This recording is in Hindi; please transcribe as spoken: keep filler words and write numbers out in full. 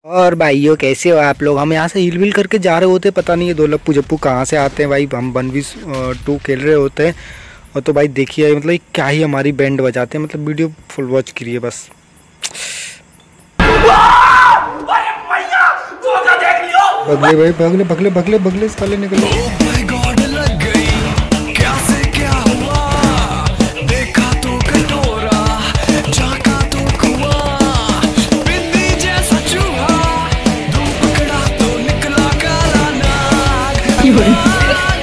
और भाइयों कैसे हो आप लोग। हम यहाँ से हिल विल करके जा रहे होते, पता नहीं ये दो लप्पू जप्पू कहाँ से आते हैं भाई। हम वन वी टू खेल रहे होते हैं और तो भाई देखिए मतलब क्या ही हमारी बैंड बजाते हैं। मतलब वीडियो फुल वॉच करिए बस। बगले भाई बगले बगले बगले बगले साले निकले। 有人